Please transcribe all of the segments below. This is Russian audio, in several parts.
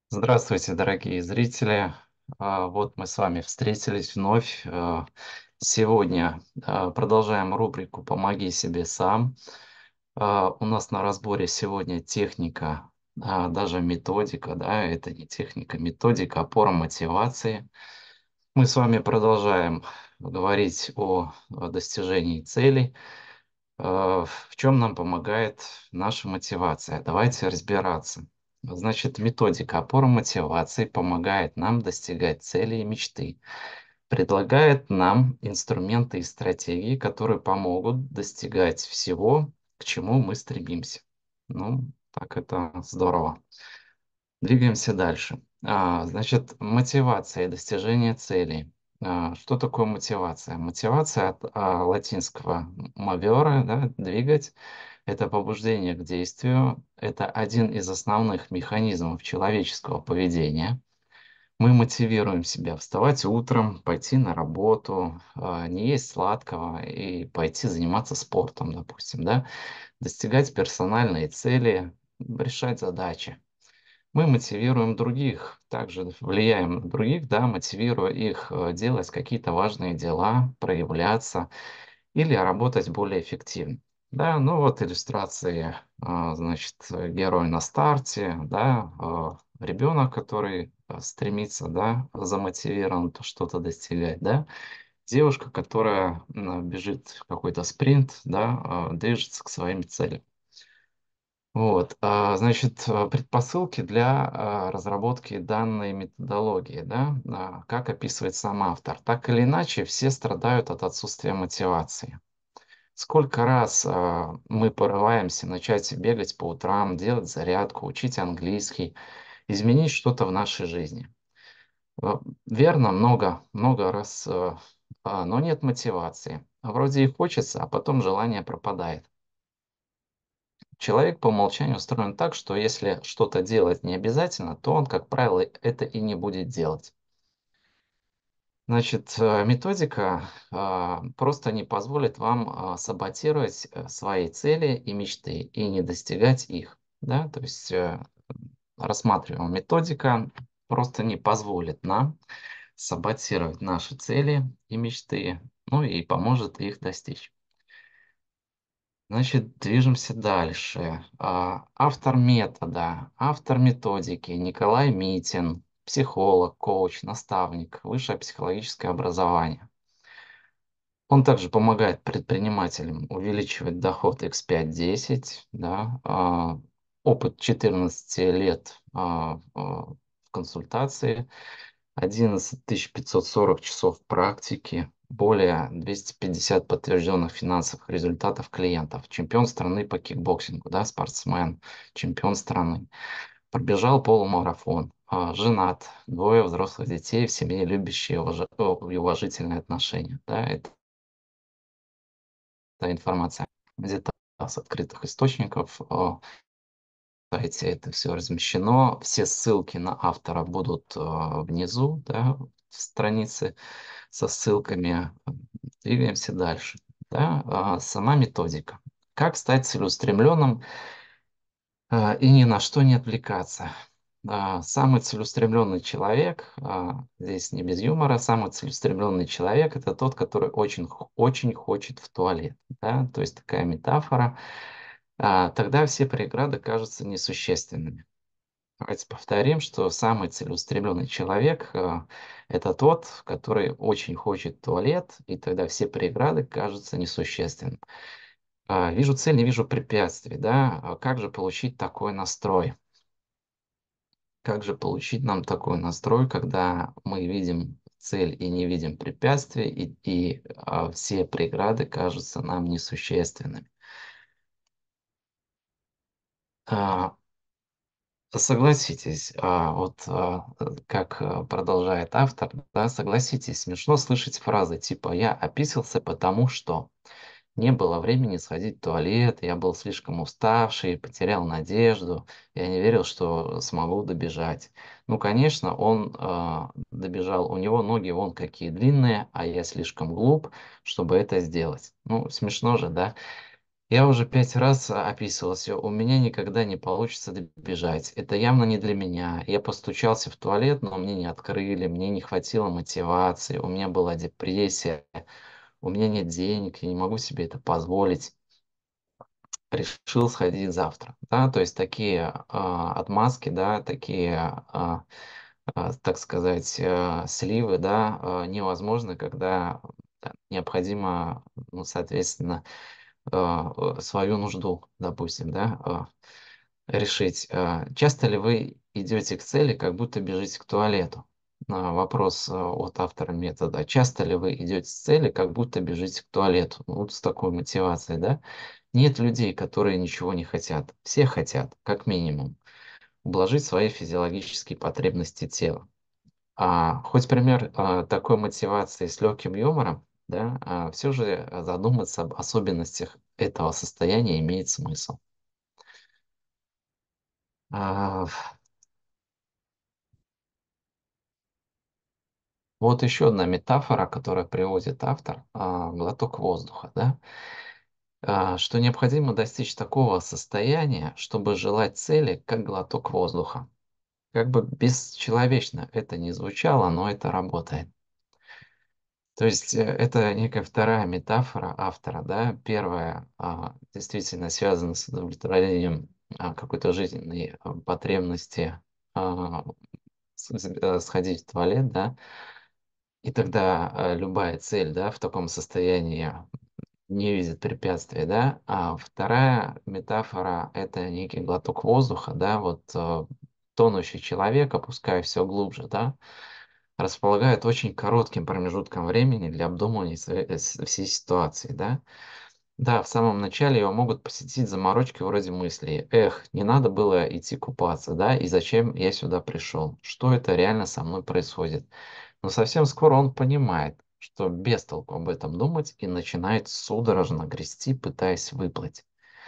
Здравствуйте, дорогие зрители. Вот мы с вами встретились вновь. Сегодня продолжаем рубрику «Помоги себе сам». У нас на разборе сегодня техника, даже методика, да, это не техника, методика, опора мотивации. Мы с вами продолжаем говорить о достижении целей. В чем нам помогает наша мотивация? Давайте разбираться. Значит, методика опоры мотивации помогает нам достигать цели и мечты. Предлагает нам инструменты и стратегии, которые помогут достигать всего, к чему мы стремимся. Ну, так это здорово. Двигаемся дальше. Значит, мотивация и достижение целей. Что такое мотивация? Мотивация от латинского movere, да, двигать, это побуждение к действию, это один из основных механизмов человеческого поведения. Мы мотивируем себя вставать утром, пойти на работу, не есть сладкого и пойти заниматься спортом, допустим, да, достигать персональные цели, решать задачи. Мы мотивируем других, также влияем на других, да, мотивируя их делать какие-то важные дела, проявляться или работать более эффективно. Да, ну вот иллюстрации, значит, герой на старте, да, ребенок, который стремится, да, замотивирован что-то достигать, да, девушка, которая бежит в какой-то спринт, да, движется к своим целям. Вот, значит, предпосылки для разработки данной методологии, да, как описывает сам автор. Так или иначе, все страдают от отсутствия мотивации. Сколько раз мы порываемся начать бегать по утрам, делать зарядку, учить английский, изменить что-то в нашей жизни. Верно, много раз, но нет мотивации. Вроде и хочется, а потом желание пропадает. Человек по умолчанию устроен так, что если что-то делать не обязательно, то он, как правило, это и не будет делать. Значит, методика просто не позволит вам саботировать свои цели и мечты и не достигать их. Да? То есть рассматриваемая методика просто не позволит нам саботировать наши цели и мечты, ну и поможет их достичь. Значит, движемся дальше. Автор метода, автор методики Николай Митин, психолог, коуч, наставник, высшее психологическое образование. Он также помогает предпринимателям увеличивать доход X5-10, да, опыт 14 лет в консультации, 11 540 часов практики, более 250 подтвержденных финансовых результатов клиентов. Чемпион страны по кикбоксингу, да, спортсмен, чемпион страны. Пробежал полумарафон, женат, двое взрослых детей, в семье любящие и уважительные отношения. Да, это та информация где-то с открытых источников. Сайте это все размещено. Все ссылки на автора будут внизу, да, в странице со ссылками. Двигаемся дальше. Да, сама методика. Как стать целеустремленным и ни на что не отвлекаться. Самый целеустремленный человек, здесь не без юмора, самый целеустремленный человек это тот, который очень хочет в туалет. Да? То есть такая метафора. Тогда все преграды кажутся несущественными. Давайте повторим, что самый целеустремленный человек это тот, который очень хочет в туалет, и тогда все преграды кажутся несущественными. Вижу цель, не вижу препятствий, да? Как же получить такой настрой? Как же получить нам такой настрой, когда мы видим цель и не видим препятствий, и все преграды кажутся нам несущественными? А, Согласитесь, как продолжает автор, да, согласитесь, смешно слышать фразы типа «я описался, потому что…» Не было времени сходить в туалет, я был слишком уставший, потерял надежду, я не верил, что смогу добежать. Ну, конечно, он добежал, у него ноги вон какие длинные, а я слишком глуп, чтобы это сделать. Ну, смешно же, да? Я уже 5 раз описывал всё. У меня никогда не получится добежать. Это явно не для меня. Я постучался в туалет, но мне не открыли, мне не хватило мотивации, у меня была депрессия, у меня нет денег, я не могу себе это позволить. Решил сходить завтра. Да, то есть такие, отмазки, да, такие, так сказать, сливы, да, невозможны, когда, необходимо, ну, соответственно, свою нужду, допустим, да, решить. Часто ли вы идете к цели, как будто бежите к туалету? Вопрос от автора метода. Часто ли вы идете с цели, как будто бежите к туалету? Ну, вот с такой мотивацией, да? Нет людей, которые ничего не хотят. Все хотят, как минимум, ублажить свои физиологические потребности тела. Хоть пример такой мотивации с легким юмором, да, все же задуматься об особенностях этого состояния имеет смысл. А, Вот еще одна метафора, которую приводит автор, глоток воздуха, да, что необходимо достичь такого состояния, чтобы желать цели, как глоток воздуха. Как бы бесчеловечно это ни звучало, но это работает. То есть это некая вторая метафора автора, да. Первая действительно связана с удовлетворением какой-то жизненной потребности а, сходить в туалет, да. И тогда любая цель, да, в таком состоянии не видит препятствий, да. А вторая метафора — это некий глоток воздуха, да, вот тонущий человек, опуская все глубже, да, располагает очень коротким промежутком времени для обдумывания всей ситуации, да. Да, в самом начале его могут посетить заморочки вроде мыслей: «Эх, не надо было идти купаться, да, и зачем я сюда пришел? Что это реально со мной происходит?» Но совсем скоро он понимает, что без толку об этом думать, и начинает судорожно грести, пытаясь выплыть.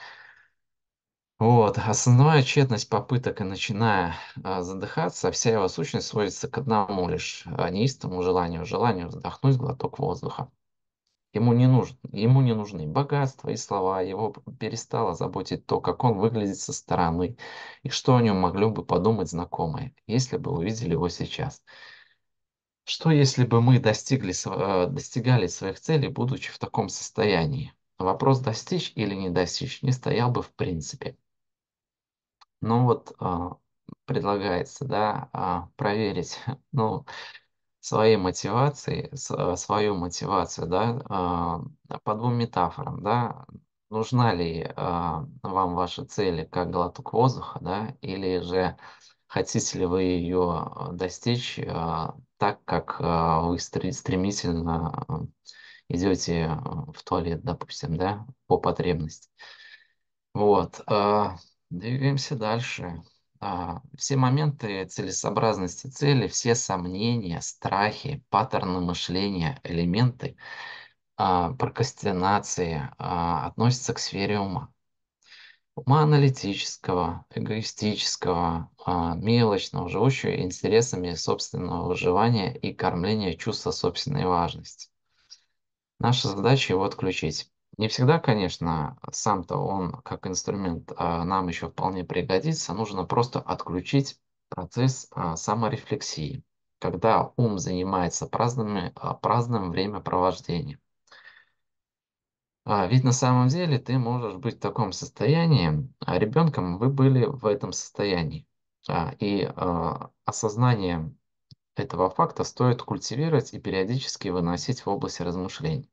Вот, осознавая тщетность попыток и начиная задыхаться, вся его сущность сводится к одному лишь неистовому желанию вздохнуть глоток воздуха. Ему не нужны богатства и слова, его перестало заботить то, как он выглядит со стороны, и что о нем могли бы подумать знакомые, если бы увидели его сейчас. Что если бы мы достигали своих целей, будучи в таком состоянии? Вопрос достичь или не достичь не стоял бы в принципе. Но вот предлагается, да, проверить, ну, своей мотивации, свою мотивацию, да, по двум метафорам, да. Нужна ли вам ваши цели как глоток воздуха, да, или же хотите ли вы ее достичь так, как вы стремительно идете в туалет, допустим, да, по потребности. Вот, двигаемся дальше. Все моменты целесообразности цели, все сомнения, страхи, паттерны мышления, элементы прокрастинации относятся к сфере ума. Ума аналитического, эгоистического, мелочного, живущего интересами собственного выживания и кормления чувства собственной важности. Наша задача его отключить. Не всегда, конечно, сам-то он как инструмент нам еще вполне пригодится. Нужно просто отключить процесс саморефлексии, когда ум занимается праздным времяпровождением. Ведь на самом деле ты можешь быть в таком состоянии, а ребенком вы были в этом состоянии. Осознание этого факта стоит культивировать и периодически выносить в область размышлений.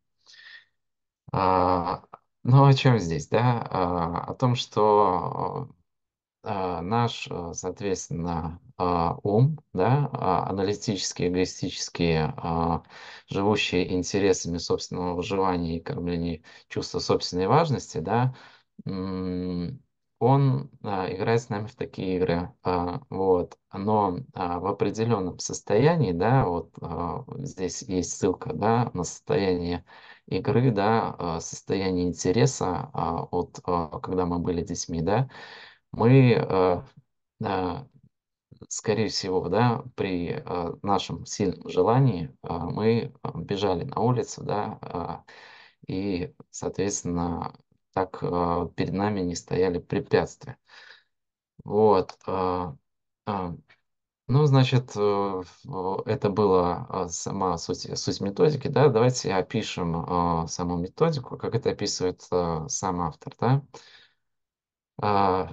А, ну, о чем здесь, да? О том, что наш, соответственно, ум, да, аналитический, эгоистический, живущий интересами собственного выживания и кормления чувства собственной важности, да, м, он играет с нами в такие игры, вот. Но в определенном состоянии, да, вот здесь есть ссылка, да, на состояние игры, да, состояние интереса, когда мы были детьми, да, мы, а, скорее всего, да, при нашем сильном желании мы бежали на улицу, да, и, соответственно, так перед нами не стояли препятствия. Вот. А, ну, значит, это была сама суть методики, да. Давайте опишем саму методику, как это описывает сам автор, да. А,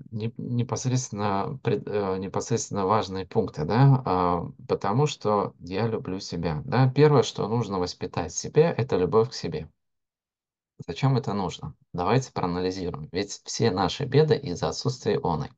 непосредственно важные пункты, да, потому что я люблю себя, да. Первое, что нужно воспитать в себе — это любовь к себе. Зачем это нужно? Давайте проанализируем. Ведь все наши беды из-за отсутствия оной.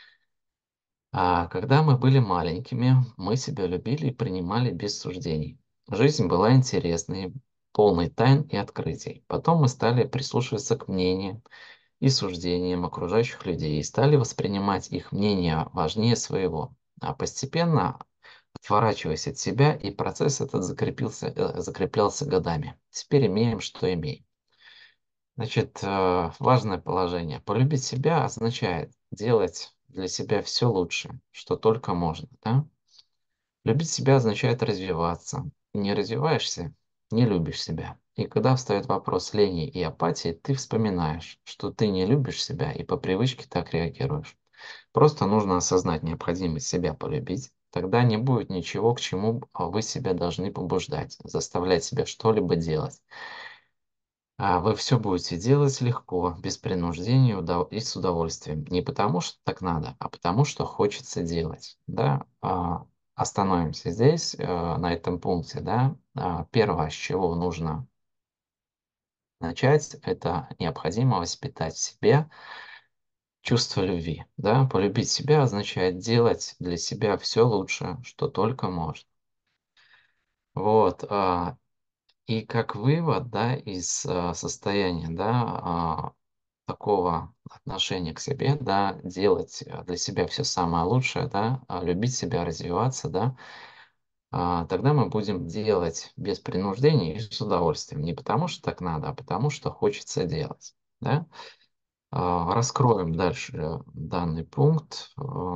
Когда мы были маленькими, мы себя любили и принимали без суждений. Жизнь была интересной, полной тайн и открытий. Потом мы стали прислушиваться к мнениям и суждениям окружающих людей и стали воспринимать их мнение важнее своего. А постепенно, отворачиваясь от себя, и процесс этот закреплялся годами. Теперь имеем, что имеем. Значит, важное положение. Полюбить себя означает делать для себя все лучшее, что только можно, да? Любить себя означает развиваться. Не развиваешься — не любишь себя. И когда встает вопрос лени и апатии, ты вспоминаешь, что ты не любишь себя и по привычке так реагируешь. Просто нужно осознать необходимость себя полюбить. Тогда не будет ничего, к чему вы себя должны побуждать, заставлять себя что-либо делать. Вы все будете делать легко, без принуждения и с удовольствием. Не потому, что так надо, а потому, что хочется делать. Да? Остановимся здесь, на этом пункте. Да? Первое, с чего нужно начать, это необходимо воспитать в себе чувство любви. Да? Полюбить себя означает делать для себя все лучшее, что только можно. Вот. И как вывод, да, из состояния, да, такого отношения к себе, да, делать для себя все самое лучшее, да, любить себя, развиваться, да, тогда мы будем делать без принуждения и с удовольствием. Не потому что так надо, а потому что хочется делать. Да? Раскроем дальше данный пункт.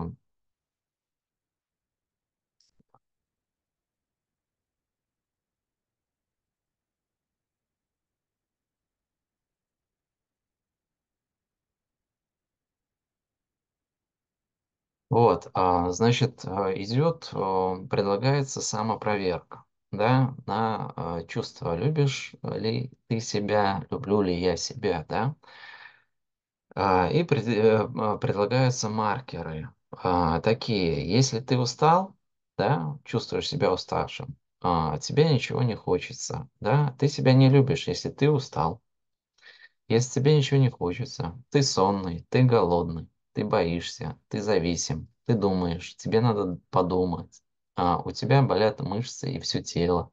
Вот, значит, предлагается самопроверка, да, на чувство, любишь ли ты себя, люблю ли я себя, да. Предлагаются маркеры, такие: если ты устал, да, чувствуешь себя уставшим, тебе ничего не хочется, да, ты себя не любишь, если ты устал. Если тебе ничего не хочется, ты сонный, ты голодный, ты боишься, ты зависим, ты думаешь, тебе надо подумать, у тебя болят мышцы и все тело,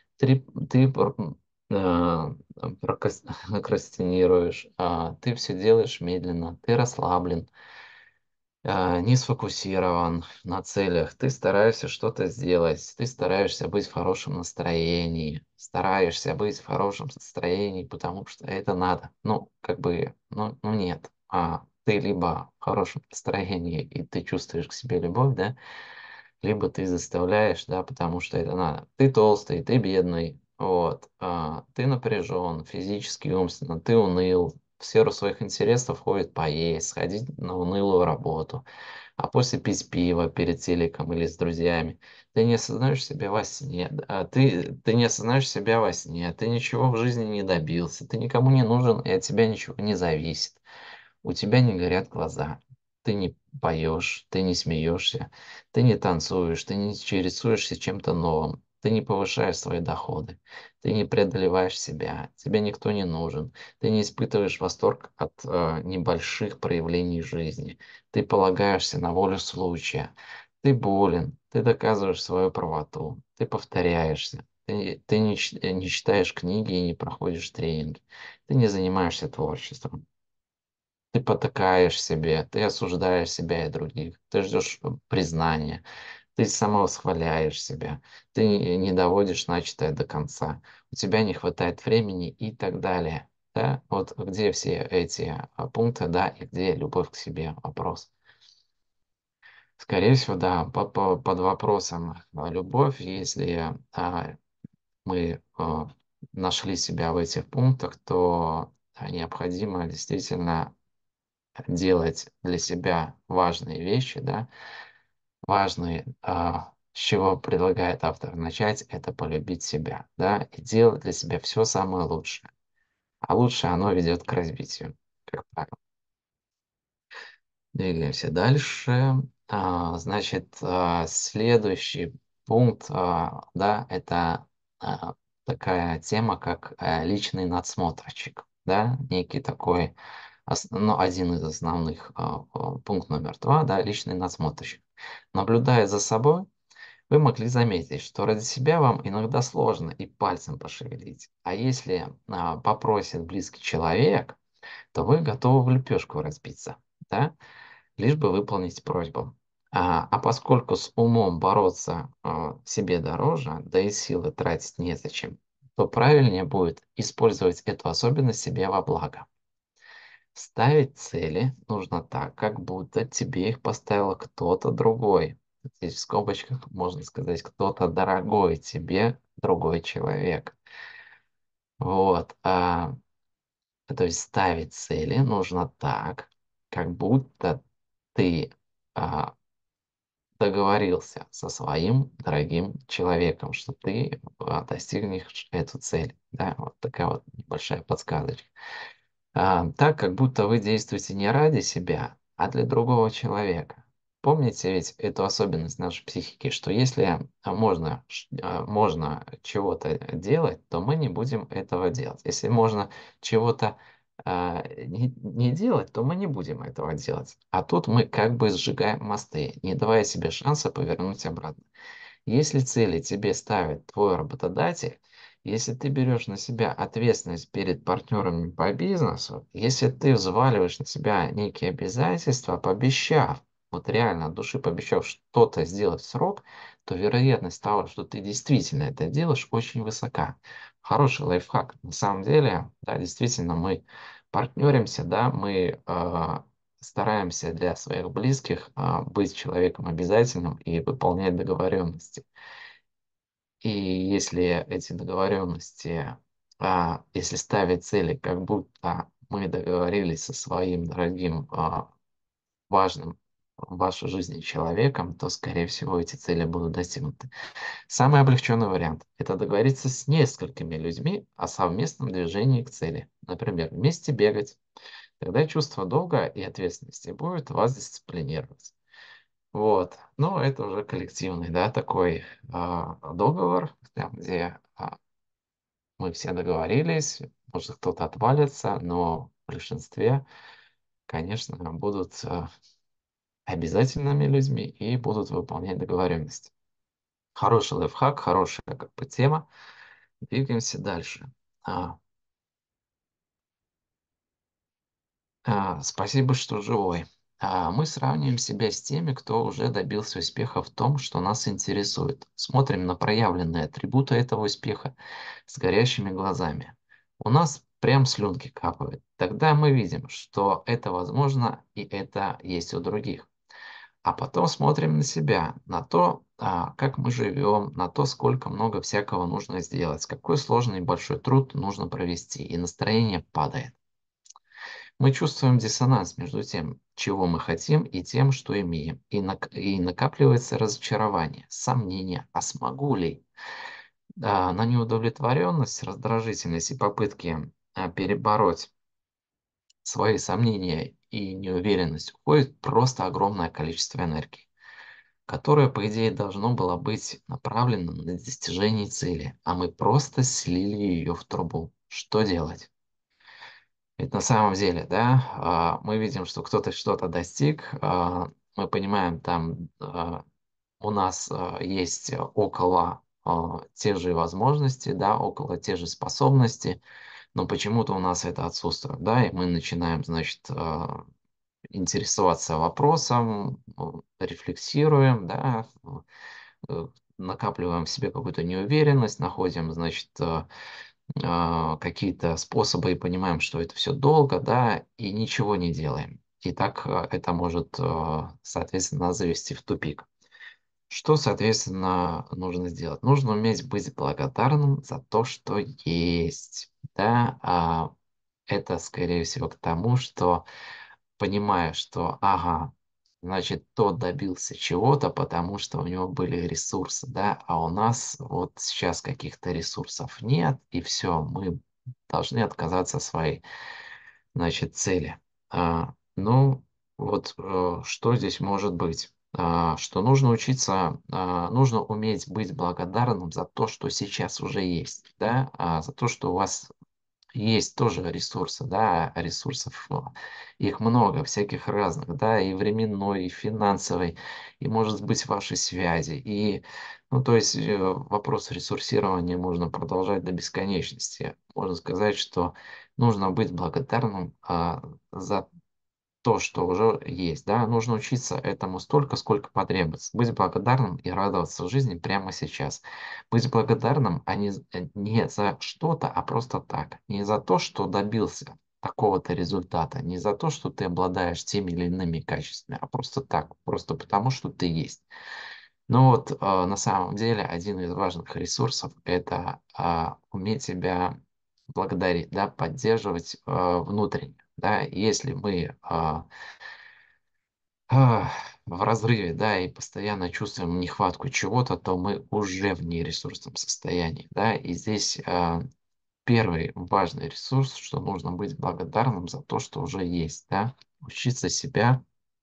ты прокрастинируешь, ты все делаешь медленно, ты расслаблен, не сфокусирован на целях, ты стараешься что-то сделать, ты стараешься быть в хорошем настроении, стараешься быть в хорошем настроении, потому что это надо. Ну, как бы, ну нет. Ты либо в хорошем настроении, и ты чувствуешь к себе любовь, да, либо ты заставляешь, да, потому что это надо. Ты толстый, ты бедный, вот, ты напряжен физически и умственно, ты уныл, в сферу своих интересов входит поесть, сходить на унылую работу, а после пить пиво перед телеком или с друзьями. Ты не осознаешь себя во сне, ты не осознаешь себя во сне, ты ничего в жизни не добился, ты никому не нужен, и от тебя ничего не зависит. У тебя не горят глаза, ты не поешь, ты не смеешься, ты не танцуешь, ты не интересуешься чем-то новым, ты не повышаешь свои доходы, ты не преодолеваешь себя, тебе никто не нужен, ты не испытываешь восторг от небольших проявлений жизни, ты полагаешься на волю случая, ты болен, ты доказываешь свою правоту, ты повторяешься, ты не читаешь книги и не проходишь тренинги, ты не занимаешься творчеством. Ты потакаешь себе, ты осуждаешь себя и других, ты ждешь признания, ты самовосхваляешь себя, ты не доводишь начатое до конца, у тебя не хватает времени и так далее. Да? Вот где все эти пункты, да, и где любовь к себе, вопрос. Скорее всего, да, под вопросом любовь, если мы нашли себя в этих пунктах, то необходимо действительно делать для себя важные вещи, да, важные, с чего предлагает автор начать, это полюбить себя, да, и делать для себя все самое лучшее. А лучшее оно ведет к развитию, как правило. Двигаемся дальше. Значит, следующий пункт, да, это такая тема, как личный надсмотрщик, да, некий такой, ну, один из основных пункт номер два, да, личный надсмотрщик. Наблюдая за собой, вы могли заметить, что ради себя вам иногда сложно и пальцем пошевелить. А если попросит близкий человек, то вы готовы в лепешку разбиться, да? Лишь бы выполнить просьбу. А поскольку с умом бороться себе дороже, да и силы тратить незачем, то правильнее будет использовать эту особенность себе во благо. Ставить цели нужно так, как будто тебе их поставил кто-то другой. Здесь в скобочках можно сказать, кто-то дорогой тебе, другой человек. Вот. То есть ставить цели нужно так, как будто ты а, договорился со своим дорогим человеком, что ты достигнешь эту цель. Да, вот такая вот небольшая подсказочка. Так, как будто вы действуете не ради себя, а для другого человека. Помните ведь эту особенность нашей психики, что если можно чего-то делать, то мы не будем этого делать. Если можно чего-то не делать, то мы не будем этого делать. А тут мы как бы сжигаем мосты, не давая себе шанса повернуть обратно. Если цели тебе ставит твой работодатель, если ты берешь на себя ответственность перед партнерами по бизнесу, если ты взваливаешь на себя некие обязательства, пообещав, вот реально от души пообещав что-то сделать в срок, то вероятность того, что ты действительно это делаешь, очень высока. Хороший лайфхак. На самом деле, да, действительно, мы партнеримся, да, мы стараемся для своих близких быть человеком обязательным и выполнять договоренности. И если эти договоренности, если ставить цели, как будто мы договорились со своим дорогим, важным в вашей жизни человеком, то, скорее всего, эти цели будут достигнуты. Самый облегченный вариант– это договориться с несколькими людьми о совместном движении к цели. Например, вместе бегать. Тогда чувство долга и ответственности будет вас дисциплинировать. Вот. Но это уже коллективный, да, такой договор, там, где мы все договорились, может кто-то отвалится, но в большинстве, конечно, будут обязательными людьми и будут выполнять договоренности. Хороший лайфхак, хорошая как бы тема. Двигаемся дальше. А, Спасибо, что живой. Мы сравниваем себя с теми, кто уже добился успеха в том, что нас интересует. Смотрим на проявленные атрибуты этого успеха с горящими глазами. У нас прям слюнки капают. Тогда мы видим, что это возможно и это есть у других. А потом смотрим на себя, на то, как мы живем, на то, сколько много всякого нужно сделать, какой сложный и большой труд нужно провести, и настроение падает. Мы чувствуем диссонанс между тем, чего мы хотим, и тем, что имеем. И накапливается разочарование, сомнение, а смогу ли? На неудовлетворенность, раздражительность и попытки перебороть свои сомнения и неуверенность уходит просто огромное количество энергии, которое, по идее, должно было быть направлено на достижение цели, а мы просто слили ее в трубу. Что делать? Ведь на самом деле, да, мы видим, что кто-то что-то достиг, мы понимаем, там у нас есть около те же возможности, да, около те же способности, но почему-то у нас это отсутствует, да, и мы начинаем, значит, интересоваться вопросом, рефлексируем, да, э, накапливаем в себе какую-то неуверенность, находим, значит, какие-то способы и понимаем, что это все долго, да, и ничего не делаем. И так это может, соответственно, нас завести в тупик. Что, соответственно, нужно сделать? Нужно уметь быть благодарным за то, что есть. Да? это, скорее всего, к тому, что понимая, что, ага, значит, тот добился чего-то, потому что у него были ресурсы, да, а у нас вот сейчас каких-то ресурсов нет, и все, мы должны отказаться от своей, значит, цели. Ну, вот что здесь может быть? Что нужно учиться, нужно уметь быть благодарным за то, что сейчас уже есть, да, за то, что у вас есть тоже ресурсы, да, ресурсов, их много, всяких разных, да, и временной, и финансовый, и, может быть, ваши связи. И, ну, то есть вопрос ресурсирования можно продолжать до бесконечности. Можно сказать, что нужно быть благодарным за то, что уже есть, да, нужно учиться этому столько, сколько потребуется. Быть благодарным и радоваться жизни прямо сейчас. Быть благодарным, не за что-то, а просто так. Не за то, что добился такого-то результата, не за то, что ты обладаешь теми или иными качествами, а просто так, просто потому, что ты есть. Но вот на самом деле один из важных ресурсов — это уметь себя благодарить, да, поддерживать внутренне. Да, если мы а, в разрыве, да, и постоянно чувствуем нехватку чего-то, то мы уже в нересурсном состоянии, да, и здесь первый важный ресурс, что нужно быть благодарным за то, что уже есть, да, учиться себя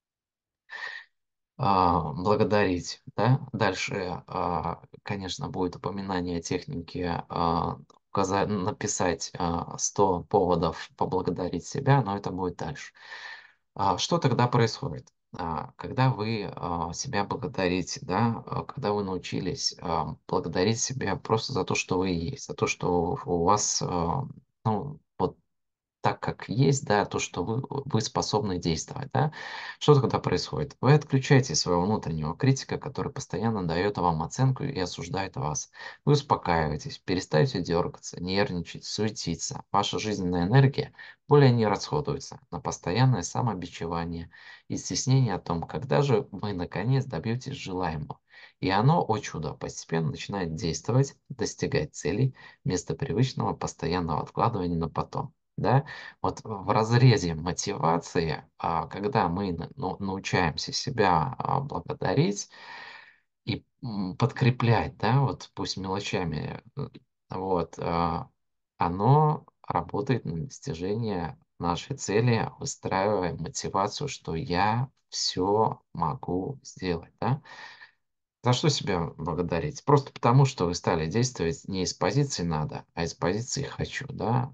благодарить, да. Дальше, конечно, будет упоминание техники написать 100 поводов поблагодарить себя, но это будет дальше. Что тогда происходит? Когда вы себя благодарите, да, когда вы научились благодарить себя просто за то, что вы есть, за то, что у вас, ну, вот так, как есть, да, то, что вы способны действовать, да. Что тогда происходит? Вы отключаете своего внутреннего критика, который постоянно дает вам оценку и осуждает вас. Вы успокаиваетесь, перестаете дергаться, нервничать, суетиться. Ваша жизненная энергия более не расходуется на постоянное самобичевание и стеснение о том, когда же вы наконец добьетесь желаемого. И оно, о чудо, постепенно начинает действовать, достигать целей вместо привычного постоянного откладывания на потом. Да? Вот в разрезе мотивации, когда мы научаемся себя благодарить и подкреплять, да, вот пусть мелочами, вот, оно работает на достижение нашей цели, выстраивая мотивацию, что я все могу сделать, да. За что себя благодарить? Просто потому, что вы стали действовать не из позиции «надо», а из позиции «хочу», да.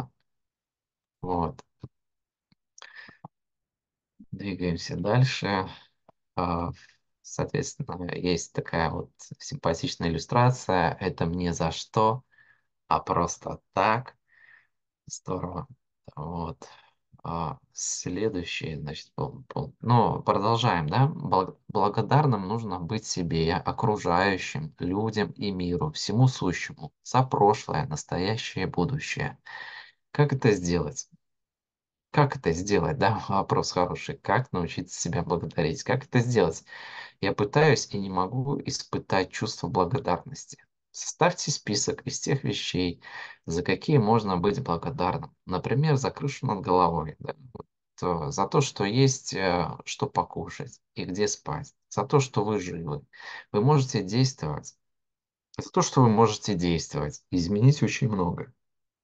Вот. Двигаемся дальше. А, Соответственно, есть такая вот симпатичная иллюстрация. Это мне за что, а просто так. Здорово. Вот. Следующий, значит, пункт. Ну, продолжаем, да? Благодарным нужно быть себе, окружающим, людям и миру, всему сущему, за прошлое, настоящее, будущее. Как это сделать? Как это сделать, да? Вопрос хороший. Как научиться себя благодарить? Как это сделать? Я пытаюсь и не могу испытать чувство благодарности. Составьте список из тех вещей, за какие можно быть благодарным. Например, за крышу над головой, да, вот, за то, что есть что покушать и где спать, за то, что вы живы. Вы можете действовать. За то, что вы можете действовать, изменить очень много.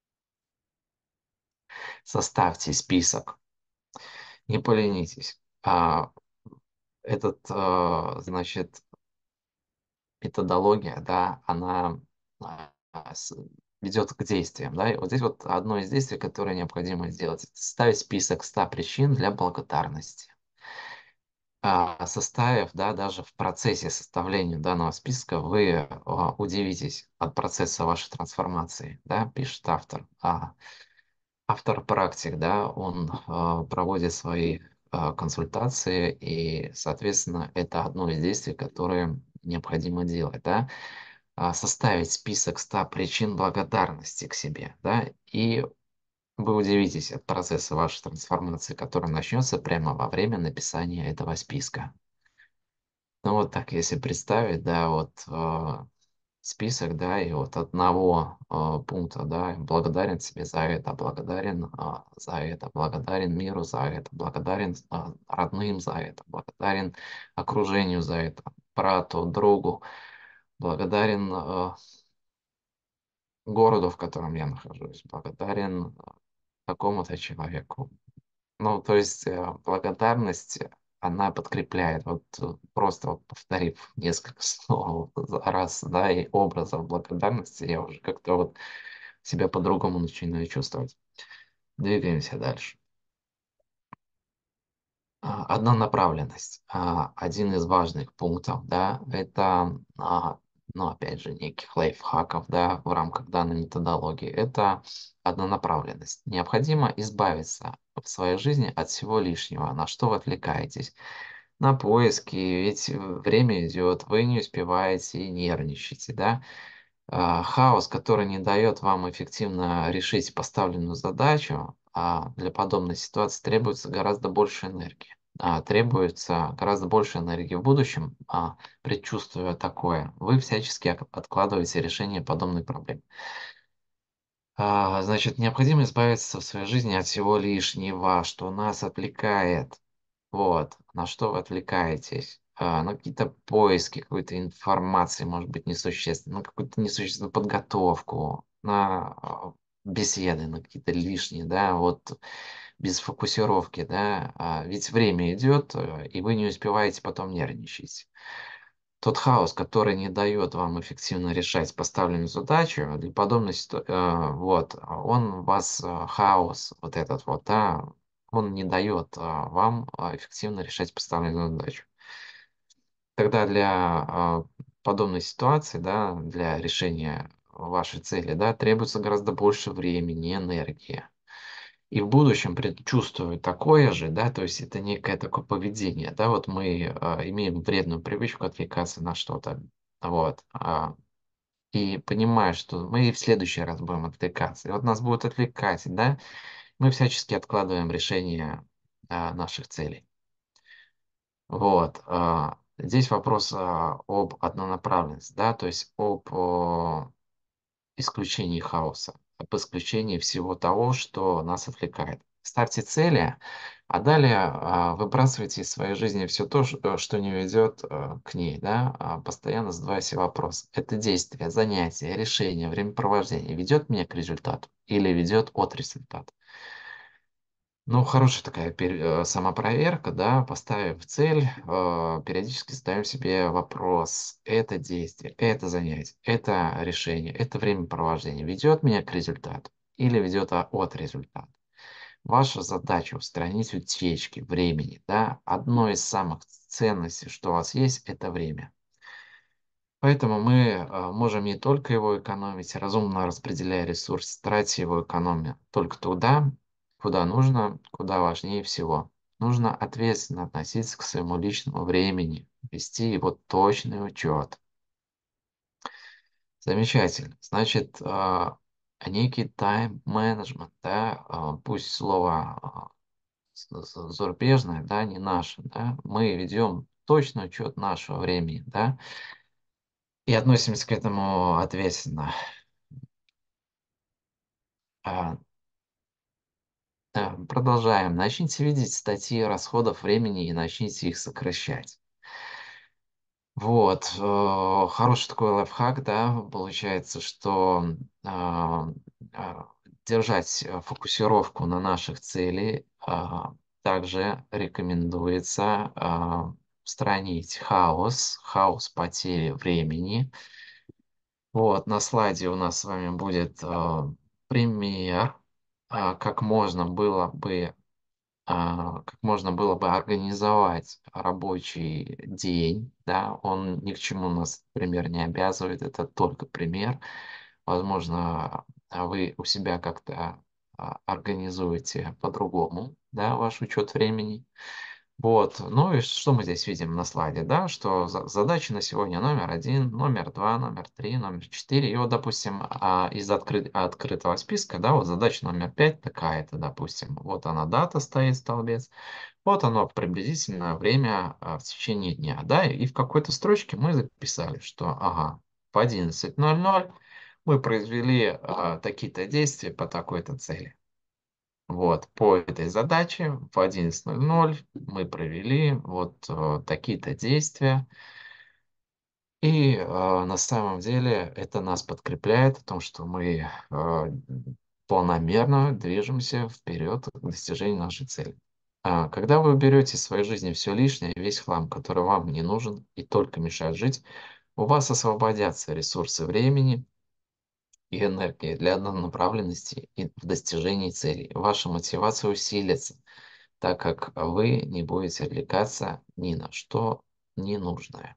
Составьте список, не поленитесь. Значит, методология, да, она ведет к действиям, да. И вот здесь вот одно из действий, которое необходимо сделать, это составить список 100 причин для благодарности. Составив, да, даже в процессе составления данного списка, вы удивитесь от процесса вашей трансформации, да, пишет автор. Автор практик, да, он проводит свои консультации, и, соответственно, это одно из действий, которые необходимо делать, да. Составить список 100 причин благодарности к себе, да, и вы удивитесь от процесса вашей трансформации, который начнется прямо во время написания этого списка. Ну вот так, если представить, да, вот список, да, и от одного пункта, да, благодарен себе за это, благодарен за это, благодарен миру за это, благодарен родным за это, благодарен окружению за это, брату, другу, благодарен городу, в котором я нахожусь, благодарен такому-то человеку. Ну, то есть благодарность, она подкрепляет, вот просто вот повторив несколько слов за раз, да, и образов благодарности, я уже как-то вот себя по-другому начинаю чувствовать. Двигаемся дальше. Однонаправленность. Один из важных пунктов, да, это, ну, опять же, неких лайфхаков, да, в рамках данной методологии, это однонаправленность. Необходимо избавиться в своей жизни от всего лишнего, на что вы отвлекаетесь. На поиски, ведь время идет, вы не успеваете и нервничаете, да. Хаос, который не дает вам эффективно решить поставленную задачу, для подобной ситуации требуется гораздо больше энергии. Требуется гораздо больше энергии в будущем, предчувствуя такое. Вы всячески откладываете решение подобной проблемы. Значит, необходимо избавиться в своей жизни от всего лишнего, что нас отвлекает. Вот, на что вы отвлекаетесь? На какие-то поиски какой-то информации, может быть, несущественной, на какую-то несущественную подготовку, на беседы, на какие-то лишние, да, вот без фокусировки, да. Ведь время идет, и вы не успеваете, потом нервничать. Тот хаос, который не дает вам эффективно решать поставленную задачу, для подобной вот, он вас, хаос вот этот вот, да, он не дает вам эффективно решать поставленную задачу. Тогда для подобной ситуации, да, для решения вашей цели, да, требуется гораздо больше времени, энергии. И в будущем предчувствую такое же, да, то есть это некое такое поведение, да, вот мы имеем вредную привычку отвлекаться на что-то, вот, и понимая, что мы и в следующий раз будем отвлекаться, и вот нас будут отвлекать, да, мы всячески откладываем решение наших целей. Вот, здесь вопрос об однонаправленности, да, то есть об исключении хаоса, об исключении всего того, что нас отвлекает. Ставьте цели, а далее выбрасывайте из своей жизни все то, что не ведет к ней, да, постоянно задавая себе вопрос. Это действие, занятие, решение, времяпровождение ведет меня к результату или ведет от результата? Ну, хорошая такая самопроверка, да, поставив цель, периодически ставим себе вопрос, это действие, это занятие, это решение, это времяпровождение ведет меня к результату или ведет от результата. Ваша задача устранить утечки времени, да, одно из самых ценностей, что у вас есть, это время. Поэтому мы можем не только его экономить, разумно распределяя ресурс, тратя его экономия только туда, куда нужно, куда важнее всего. Нужно ответственно относиться к своему личному времени, вести его точный учет. Замечательно. Значит, некий тайм-менеджмент, да, пусть слово зарубежное, да, не наше, да, мы ведем точный учет нашего времени, да, и относимся к этому ответственно. А, Продолжаем. Начните видеть статьи расходов времени и начните их сокращать. Вот, хороший такой лайфхак, да, получается, что а, а, держать фокусировку на наших целях, также рекомендуется устранить хаос потери времени. Вот, на слайде у нас с вами будет пример, как можно было бы организовать рабочий день, да, он ни к чему нас, например, не обязывает, это только пример. Возможно, вы у себя как-то организуете по-другому, да, ваш учет времени. Вот, ну и что мы здесь видим на слайде, да, что задачи на сегодня номер один, номер два, номер три, номер четыре. И вот, допустим, из открытого списка, да, вот задача номер пять такая-то, допустим. Вот она дата стоит, столбец. Вот оно приблизительное время в течение дня, да, и в какой-то строчке мы записали, что, ага, в 11:00 мы произвели такие-то действия по такой-то цели. Вот, по этой задаче в 11:00 мы провели вот такие-то действия. И на самом деле это нас подкрепляет в том, что мы планомерно движемся вперед к достижению нашей цели. Когда вы уберете из своей жизни все лишнее, весь хлам, который вам не нужен и только мешает жить, у вас освободятся ресурсы времени и энергии для однонаправленности и в достижении целей. Ваша мотивация усилится, так как вы не будете отвлекаться ни на что ненужное.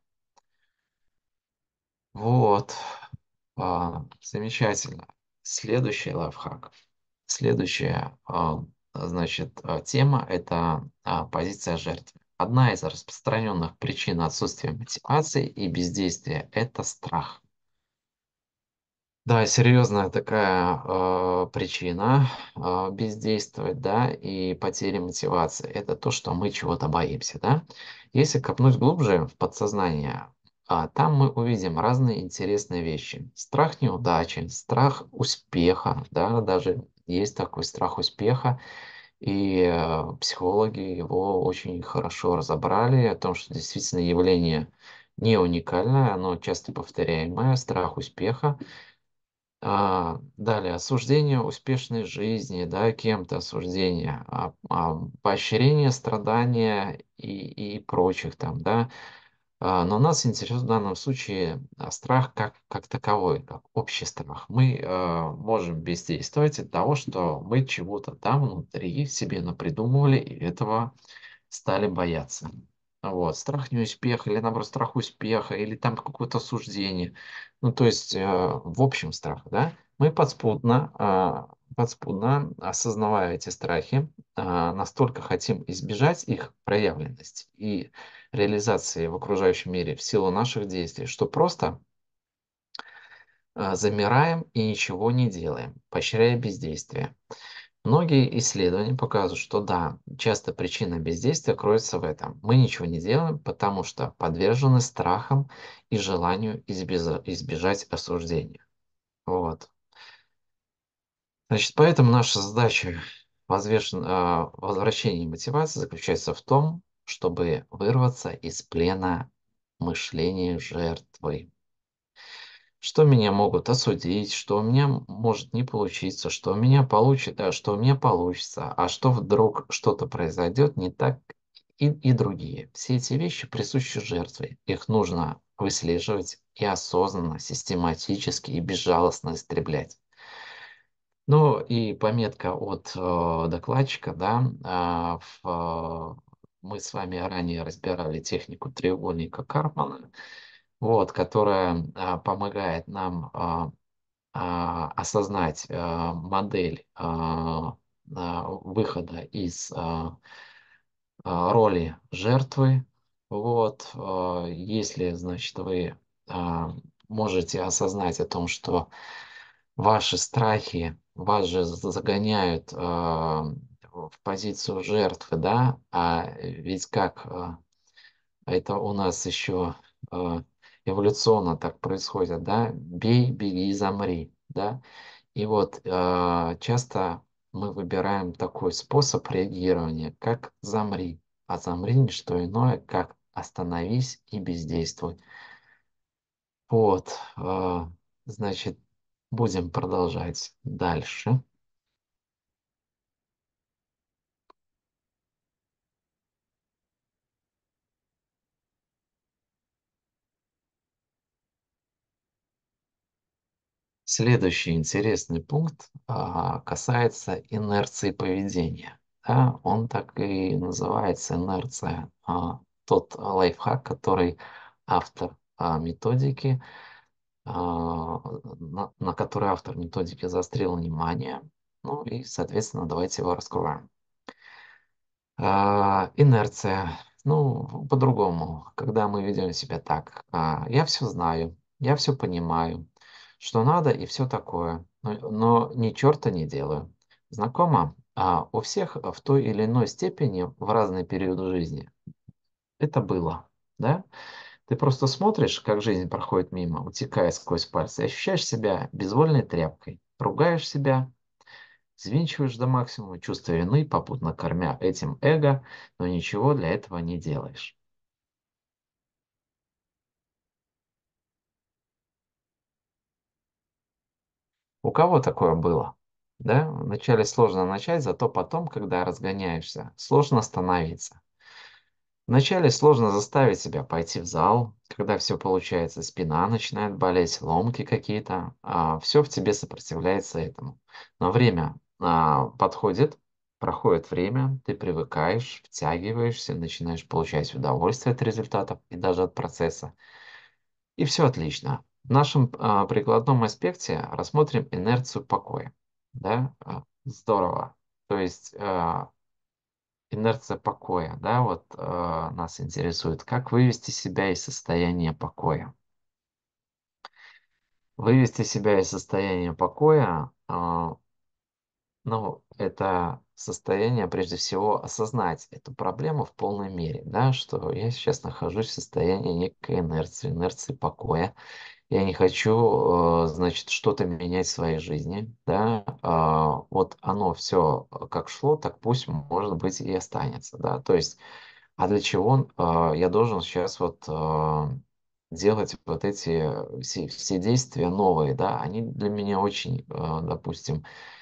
Вот. Замечательно. Следующий лайфхак. Следующая, значит, тема — это позиция жертвы. Одна из распространенных причин отсутствия мотивации и бездействия — это страх. Да, серьезная такая причина бездействовать, да, и потери мотивации. Это то, что мы чего-то боимся, да. Если копнуть глубже в подсознание, там мы увидим разные интересные вещи. Страх неудачи, страх успеха, да, даже есть такой страх успеха, и психологи его очень хорошо разобрали о том, что действительно явление не уникальное, оно часто повторяемое, страх успеха. Далее осуждение успешной жизни, да, кем-то осуждение, поощрение страдания и прочих там, да. Но нас интересует в данном случае страх как таковой, как общий страх. Мы можем бездействовать от того, что мы чего-то там внутри себе напридумывали и этого стали бояться. Вот. Страх неуспеха или, наоборот, страх успеха, или там какое-то осуждение. Ну, то есть, в общем, страх, да? Мы подспудно, осознавая эти страхи, настолько хотим избежать их проявленности и реализации в окружающем мире в силу наших действий, что просто замираем и ничего не делаем, поощряя бездействие. Многие исследования показывают, что да, часто причина бездействия кроется в этом. Мы ничего не делаем, потому что подвержены страхам и желанию избежать осуждения. Вот. Значит, поэтому наша задача возвращения мотивации заключается в том, чтобы вырваться из плена мышления жертвы. Что меня могут осудить, что у меня может не получиться, что у меня что у меня получится, а что вдруг что-то произойдет не так и другие. Все эти вещи присущи жертве. Их нужно выслеживать и осознанно, систематически и безжалостно истреблять. Ну и пометка от докладчика, да, мы с вами ранее разбирали технику треугольника Карпмана, вот, которая помогает нам осознать модель выхода из роли жертвы. Вот, если, значит, вы можете осознать о том, что ваши страхи вас же загоняют в позицию жертвы, да, ведь как это у нас еще эволюционно так происходит, да, бей, беги, замри, да, и вот часто мы выбираем такой способ реагирования, как замри, а замри не что иное, как остановись и бездействуй. Вот, значит, будем продолжать дальше. Следующий интересный пункт касается инерции поведения. Да, он так и называется инерция. Тот лайфхак, который автор методики, на который автор методики заострил внимание. Ну и, соответственно, давайте его раскроем. Инерция. Ну, по-другому, когда мы ведем себя так. Я все знаю, я все понимаю, что надо и все такое, но ни черта не делаю. Знакомо? У всех в той или иной степени в разные периоды жизни это было, да? Ты просто смотришь, как жизнь проходит мимо, утекая сквозь пальцы, и ощущаешь себя безвольной тряпкой, ругаешь себя, взвинчиваешь до максимума чувство вины, попутно кормя этим эго, но ничего для этого не делаешь. У кого такое было? Да? Вначале сложно начать, зато потом, когда разгоняешься, сложно остановиться. Вначале сложно заставить себя пойти в зал, когда все получается, спина начинает болеть, ломки какие-то, все в тебе сопротивляется этому. Но время подходит, проходит время, ты привыкаешь, втягиваешься, начинаешь получать удовольствие от результатов и даже от процесса. И все отлично. В нашем прикладном аспекте рассмотрим инерцию покоя. Да? Здорово. То есть инерция покоя, да, вот нас интересует, как вывести себя из состояния покоя. Вывести себя из состояния покоя, ну, это состояние, прежде всего, осознать эту проблему в полной мере, да, что я сейчас нахожусь в состоянии некой инерции, инерции покоя. Я не хочу, значит, что-то менять в своей жизни, да, вот оно все как шло, так пусть, может быть, и останется, да, то есть а для чего, я должен сейчас вот, делать вот эти все действия новые, да? Они для меня очень, допустим,